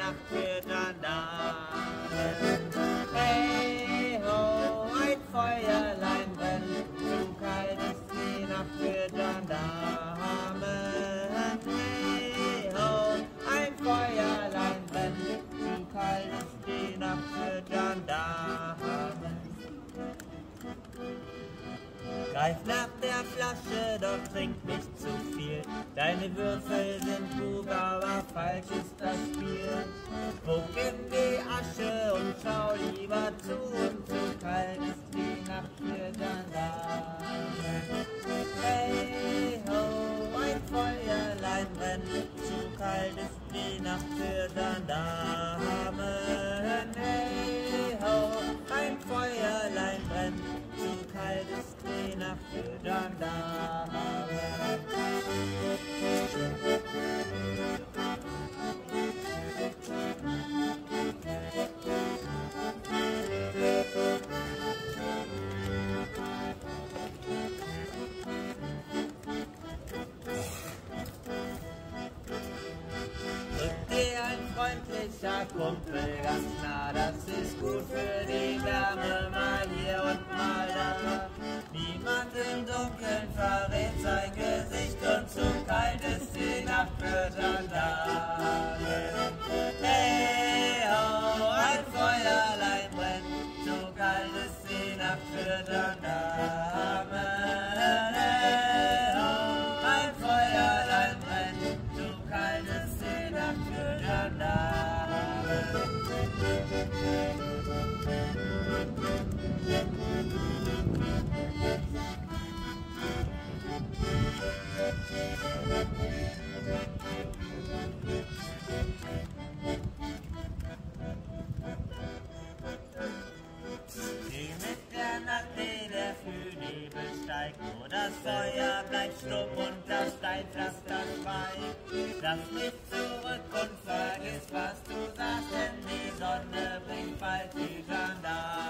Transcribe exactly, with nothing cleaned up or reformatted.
Nacht für Gendarmen. Hey ho, ein Feuerlein brennt, zu kalt ist die Nacht für Gendarmen. Hey ho, ein Feuerlein brennt, zu kalt ist die Nacht für Gendarmen. Greif nach der Flasche, doch trink nicht zu viel. Deine Würfel sind klug, aber falsch ist das Spiel. Spuck in die Asche und schau lieber zu, und zu kalt ist die Nacht für Gendarmen. Hey ho, ein Feuerlein brennt, zu kalt ist die Nacht für Gendarmen. Hey ho, ein Feuerlein brennt, zu kalt ist die Nacht für Gendarmen. Drückt dir ein freundlicher Kumpel ganz nah, das ist gut für die Wärme, mal hier und mal da. Niemand im Dunkeln verrät sein Gesicht, und zu kalt ist die Nacht für Gendarmen. Hey ho, ein Feuerlein brennt, zu kalt ist die Nacht für Gendarmen. Hey ho, ein Feuerlein brennt, zu kalt ist die Nacht für Gendarmen. Sieh mit der Nacht, die der Frühnebel steigt, nur das Feuer bleibt stumm und das Steinpflaster schweigt. Lass mich zurück und vergiss, was du sagst, denn die Sonne bringt bald die Gendarmen.